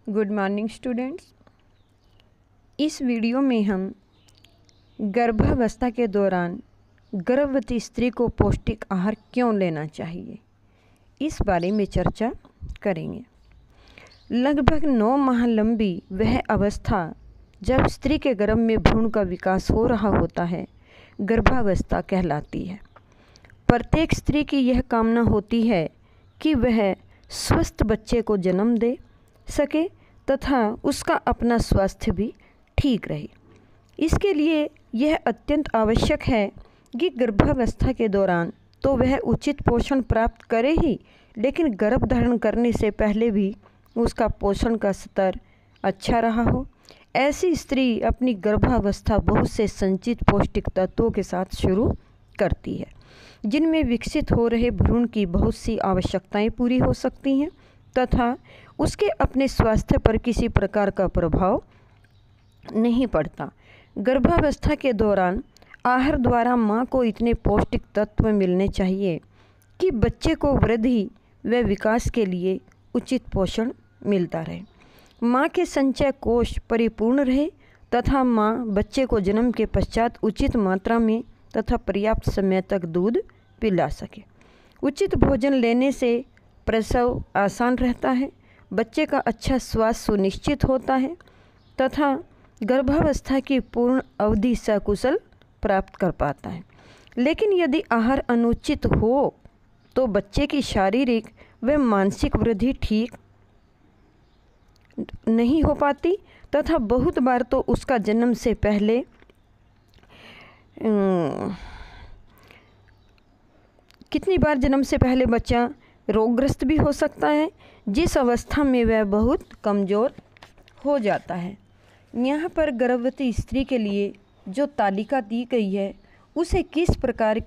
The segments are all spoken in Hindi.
Good morning students. इस वीडियो में हम गर्भावस्था के दौरान गर्भवती स्त्री को पौष्टिक आहार क्यों लेना चाहिए, इस बारे में चर्चा करेंगे। लगभग 9 माह लंबी वह अवस्था जब स्त्री के गर्भ में भ्रूण का विकास हो रहा होता है, गर्भावस्था कहलाती है। प्रत्येक स्त्री की यह कामना होती है कि वह स्वस्थ बच्चे को जन्म दे सके तथा उसका अपना स्वास्थ्य भी ठीक रहे। इसके लिए यह अत्यंत आवश्यक है कि गर्भावस्था के दौरान तो वह उचित पोषण प्राप्त करे ही, लेकिन गर्भ धारण करने से पहले भी उसका पोषण का स्तर अच्छा रहा हो। ऐसी स्त्री अपनी गर्भावस्था बहुत से संचित पौष्टिक तत्वों के साथ शुरू करती है, जिनमें विकसित हो रहे भ्रूण की बहुत सी आवश्यकताएं पूरी हो सकती हैं तथा उसके अपने स्वास्थ्य पर किसी प्रकार का प्रभाव नहीं पड़ता। गर्भावस्था के दौरान आहार द्वारा माँ को इतने पौष्टिक तत्व मिलने चाहिए कि बच्चे को वृद्धि व विकास के लिए उचित पोषण मिलता रहे, माँ के संचय कोष परिपूर्ण रहे तथा माँ बच्चे को जन्म के पश्चात उचित मात्रा में तथा पर्याप्त समय तक दूध पिला सके। उचित भोजन लेने से प्रसव आसान रहता है, बच्चे का अच्छा स्वास्थ्य सुनिश्चित होता है तथा गर्भावस्था की पूर्ण अवधि सकुशल प्राप्त कर पाता है। लेकिन यदि आहार अनुचित हो तो बच्चे की शारीरिक व मानसिक वृद्धि ठीक नहीं हो पाती तथा बहुत बार तो उसका जन्म से पहले कितनी बार जन्म से पहले बच्चा रोगग्रस्त भी हो सकता है, जिस अवस्था में वह बहुत कमज़ोर हो जाता है। यहाँ पर गर्भवती स्त्री के लिए जो तालिका दी गई है उसे किस प्रकार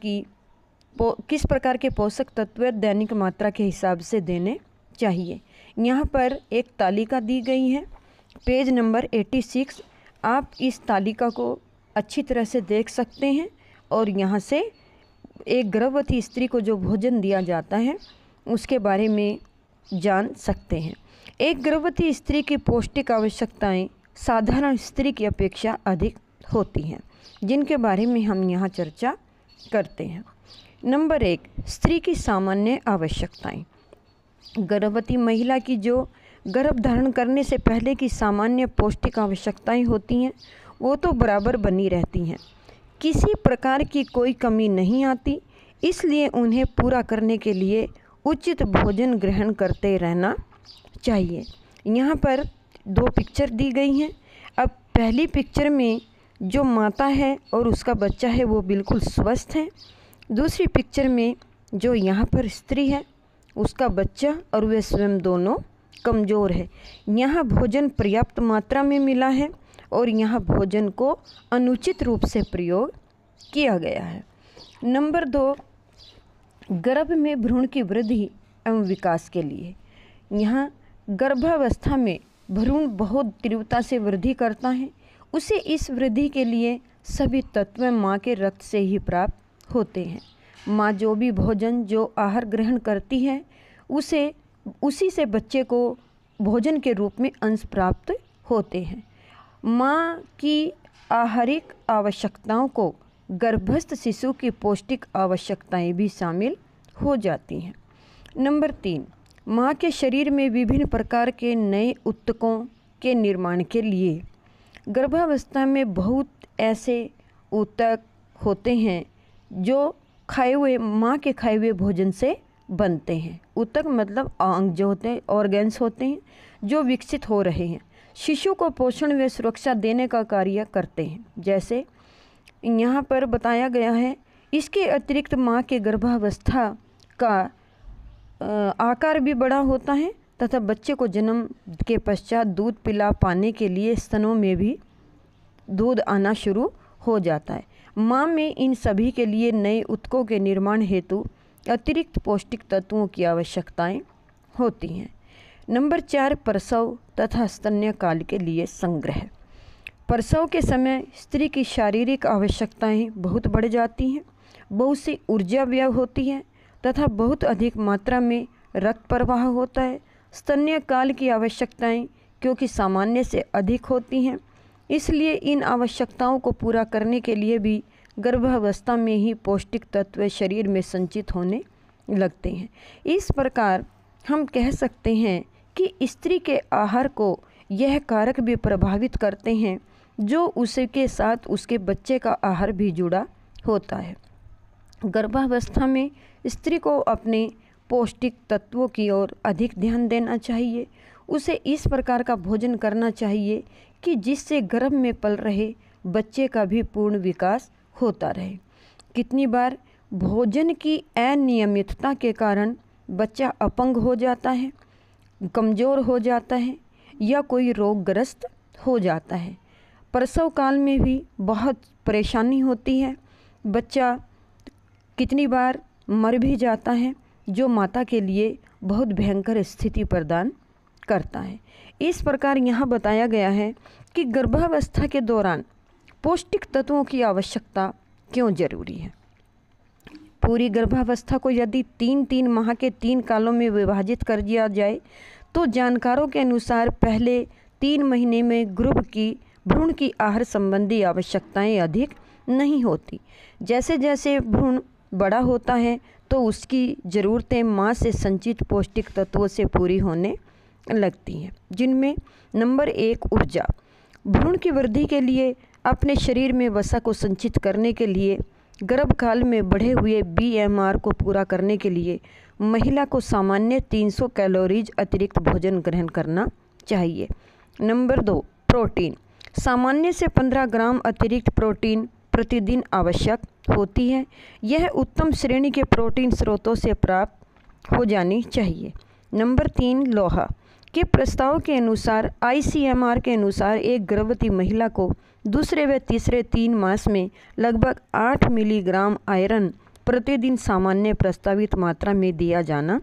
के पोषक तत्व दैनिक मात्रा के हिसाब से देने चाहिए, यहाँ पर एक तालिका दी गई है, पेज नंबर 86। आप इस तालिका को अच्छी तरह से देख सकते हैं और यहाँ से एक गर्भवती स्त्री को जो भोजन दिया जाता है उसके बारे में जान सकते हैं। एक गर्भवती स्त्री की पौष्टिक आवश्यकताएं साधारण स्त्री की अपेक्षा अधिक होती हैं, जिनके बारे में हम यहाँ चर्चा करते हैं। नंबर 1, स्त्री की सामान्य आवश्यकताएं। गर्भवती महिला की जो गर्भ धारण करने से पहले की सामान्य पौष्टिक आवश्यकताएं होती हैं वो तो बराबर बनी रहती हैं, किसी प्रकार की कोई कमी नहीं आती, इसलिए उन्हें पूरा करने के लिए उचित भोजन ग्रहण करते रहना चाहिए। यहाँ पर 2 पिक्चर दी गई हैं। अब पहली पिक्चर में जो माता है और उसका बच्चा है वो बिल्कुल स्वस्थ है। दूसरी पिक्चर में जो यहाँ पर स्त्री है उसका बच्चा और वे स्वयं दोनों कमज़ोर है। यहाँ भोजन पर्याप्त मात्रा में मिला है और यहाँ भोजन को अनुचित रूप से प्रयोग किया गया है। नंबर 2, गर्भ में भ्रूण की वृद्धि एवं विकास के लिए। यहाँ गर्भावस्था में भ्रूण बहुत तीव्रता से वृद्धि करता है, उसे इस वृद्धि के लिए सभी तत्व माँ के रक्त से ही प्राप्त होते हैं। माँ जो भी भोजन जो आहार ग्रहण करती है उसी से बच्चे को भोजन के रूप में अंश प्राप्त होते हैं। माँ की आहारिक आवश्यकताओं को गर्भस्थ शिशु की पौष्टिक आवश्यकताएं भी शामिल हो जाती हैं। नंबर 3, माँ के शरीर में विभिन्न प्रकार के नए ऊतकों के निर्माण के लिए गर्भावस्था में बहुत ऐसे ऊतक होते हैं जो माँ के खाए हुए भोजन से बनते हैं। ऊतक मतलब अंग जो होते हैं, ऑर्गेन्स होते हैं जो विकसित हो रहे हैं, शिशु को पोषण व सुरक्षा देने का कार्य करते हैं, जैसे यहाँ पर बताया गया है। इसके अतिरिक्त माँ के गर्भावस्था का आकार भी बड़ा होता है तथा बच्चे को जन्म के पश्चात दूध पिला पाने के लिए स्तनों में भी दूध आना शुरू हो जाता है। माँ में इन सभी के लिए नए ऊतकों के निर्माण हेतु अतिरिक्त पौष्टिक तत्वों की आवश्यकताएं होती हैं। नंबर 4, प्रसव तथा स्तन्य काल के लिए संग्रह। प्रसव के समय स्त्री की शारीरिक आवश्यकताएं बहुत बढ़ जाती हैं, बहुत सी ऊर्जा व्यय होती है तथा बहुत अधिक मात्रा में रक्त प्रवाह होता है। स्तन्य काल की आवश्यकताएं क्योंकि सामान्य से अधिक होती हैं। इसलिए इन आवश्यकताओं को पूरा करने के लिए भी गर्भावस्था में ही पौष्टिक तत्व शरीर में संचित होने लगते हैं। इस प्रकार हम कह सकते हैं कि स्त्री के आहार को यह कारक भी प्रभावित करते हैं जो उसके साथ उसके बच्चे का आहार भी जुड़ा होता है। गर्भावस्था में स्त्री को अपने पौष्टिक तत्वों की ओर अधिक ध्यान देना चाहिए। उसे इस प्रकार का भोजन करना चाहिए कि जिससे गर्भ में पल रहे बच्चे का भी पूर्ण विकास होता रहे। कितनी बार भोजन की अनियमितता के कारण बच्चा अपंग हो जाता है, कमज़ोर हो जाता है या कोई रोगग्रस्त हो जाता है। प्रसव काल में भी बहुत परेशानी होती है। बच्चा कितनी बार मर भी जाता है, जो माता के लिए बहुत भयंकर स्थिति प्रदान करता है। इस प्रकार यहाँ बताया गया है कि गर्भावस्था के दौरान पौष्टिक तत्वों की आवश्यकता क्यों जरूरी है। पूरी गर्भावस्था को यदि 3 माह के 3 कालों में विभाजित कर दिया जाए तो जानकारों के अनुसार पहले 3 महीने में भ्रूण की आहार संबंधी आवश्यकताएं अधिक नहीं होती। जैसे जैसे भ्रूण बड़ा होता है तो उसकी ज़रूरतें माँ से संचित पौष्टिक तत्वों से पूरी होने लगती हैं, जिनमें नंबर 1 ऊर्जा। भ्रूण की वृद्धि के लिए अपने शरीर में वसा को संचित करने के लिए गर्भकाल में बढ़े हुए BMR को पूरा करने के लिए महिला को सामान्य 300 कैलोरीज अतिरिक्त भोजन ग्रहण करना चाहिए। Number 2 protein. सामान्य से 15 ग्राम अतिरिक्त प्रोटीन प्रतिदिन आवश्यक होती है। यह उत्तम श्रेणी के प्रोटीन स्रोतों से प्राप्त हो जानी चाहिए। नंबर 3 लोहा के प्रस्ताव के अनुसार ICMR के अनुसार एक गर्भवती महिला को दूसरे व तीसरे 3 मास में लगभग 8 मिलीग्राम आयरन प्रतिदिन सामान्य प्रस्तावित मात्रा में दिया जाना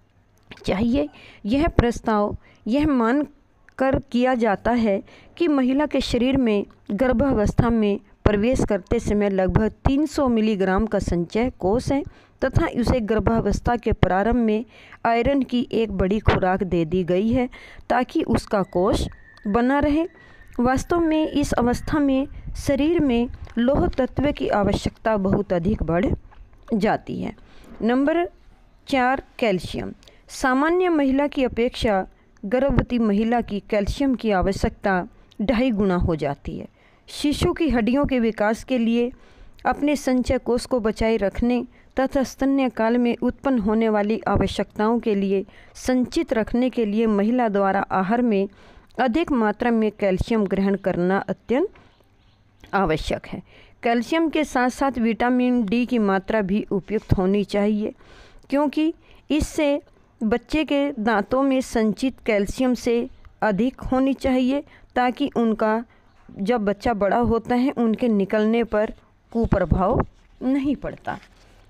चाहिए। यह प्रस्ताव यह मान कर किया जाता है कि महिला के शरीर में गर्भावस्था में प्रवेश करते समय लगभग 300 मिलीग्राम का संचय कोष है तथा उसे गर्भावस्था के प्रारंभ में आयरन की एक बड़ी खुराक दे दी गई है ताकि उसका कोष बना रहे। वास्तव में इस अवस्था में शरीर में लौह तत्व की आवश्यकता बहुत अधिक बढ़ जाती है। Number 4 calcium. सामान्य महिला की अपेक्षा गर्भवती महिला की कैल्शियम की आवश्यकता 2.5 गुना हो जाती है। शिशु की हड्डियों के विकास के लिए, अपने संचय कोष को बचाए रखने तथा स्तन्य काल में उत्पन्न होने वाली आवश्यकताओं के लिए संचित रखने के लिए महिला द्वारा आहार में अधिक मात्रा में कैल्शियम ग्रहण करना अत्यंत आवश्यक है। कैल्शियम के साथ साथ विटामिन D की मात्रा भी उपयुक्त होनी चाहिए, क्योंकि इससे बच्चे के दांतों में संचित कैल्शियम से अधिक होनी चाहिए ताकि उनका जब बच्चा बड़ा होता है उनके निकलने पर कुप्रभाव नहीं पड़ता।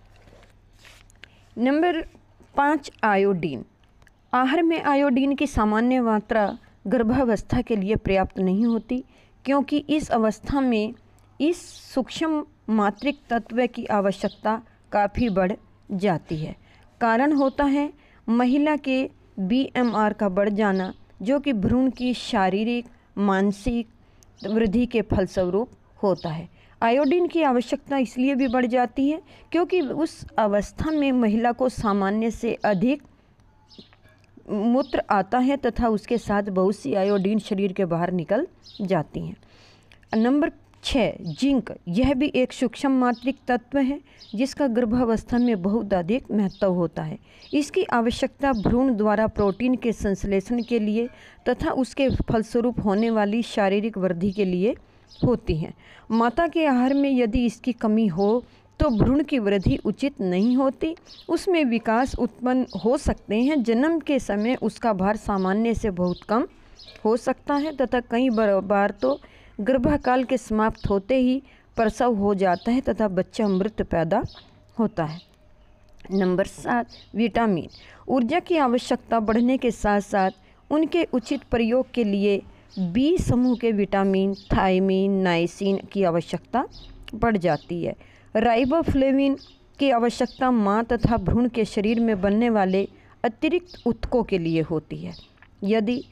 Number 5 iodine. आहार में आयोडीन की सामान्य मात्रा गर्भावस्था के लिए पर्याप्त नहीं होती, क्योंकि इस अवस्था में इस सूक्ष्म मात्रिक तत्व की आवश्यकता काफ़ी बढ़ जाती है। कारण होता है महिला के BMR का बढ़ जाना, जो कि भ्रूण की शारीरिक मानसिक वृद्धि के फलस्वरूप होता है। आयोडीन की आवश्यकता इसलिए भी बढ़ जाती है क्योंकि उस अवस्था में महिला को सामान्य से अधिक मूत्र आता है तथा उसके साथ बहुत सी आयोडीन शरीर के बाहर निकल जाती हैं। Number 6 zinc. यह भी एक सूक्ष्म मात्रिक तत्व है जिसका गर्भावस्था में बहुत अधिक महत्व होता है। इसकी आवश्यकता भ्रूण द्वारा प्रोटीन के संश्लेषण के लिए तथा उसके फलस्वरूप होने वाली शारीरिक वृद्धि के लिए होती है। माता के आहार में यदि इसकी कमी हो तो भ्रूण की वृद्धि उचित नहीं होती, उसमें विकास उत्पन्न हो सकते हैं। जन्म के समय उसका भार सामान्य से बहुत कम हो सकता है तथा कई बार तो गर्भकाल के समाप्त होते ही प्रसव हो जाता है तथा बच्चा मृत पैदा होता है। Number 7 vitamin. ऊर्जा की आवश्यकता बढ़ने के साथ साथ उनके उचित प्रयोग के लिए B समूह के विटामिन थायमिन नाइसिन की आवश्यकता बढ़ जाती है। राइबोफ्लेविन की आवश्यकता माँ तथा भ्रूण के शरीर में बनने वाले अतिरिक्त ऊतकों के लिए होती है। यदि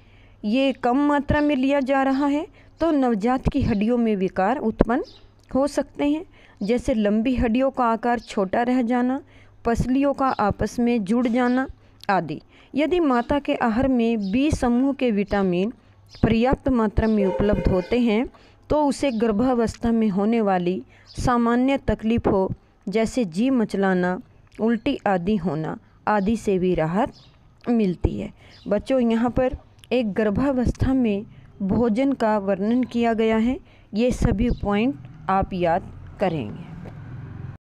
ये कम मात्रा में लिया जा रहा है तो नवजात की हड्डियों में विकार उत्पन्न हो सकते हैं, जैसे लंबी हड्डियों का आकार छोटा रह जाना, पसलियों का आपस में जुड़ जाना आदि। यदि माता के आहार में बी समूह के विटामिन पर्याप्त मात्रा में उपलब्ध होते हैं तो उसे गर्भावस्था में होने वाली सामान्य तकलीफ़ों जैसे जी मचलाना, उल्टी आदि होना आदि से भी राहत मिलती है। बच्चों, यहाँ पर एक गर्भावस्था में भोजन का वर्णन किया गया है। ये सभी पॉइंट आप याद करेंगे।